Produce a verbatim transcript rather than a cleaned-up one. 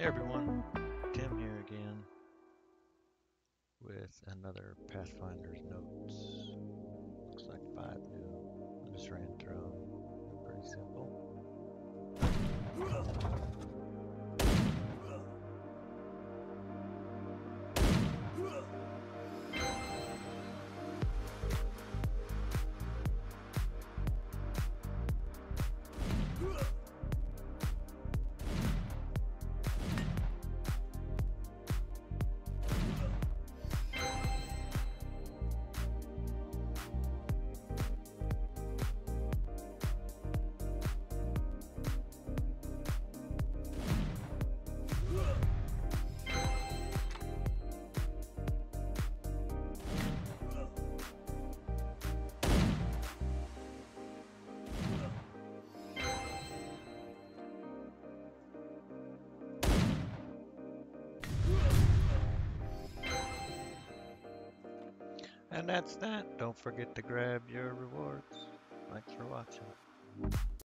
Hey everyone, Tim here again with another Pathfinder's Notes. Looks like five new. I just ran through them. Pretty simple. And that's that. Don't forget to grab your rewards. Thanks for watching.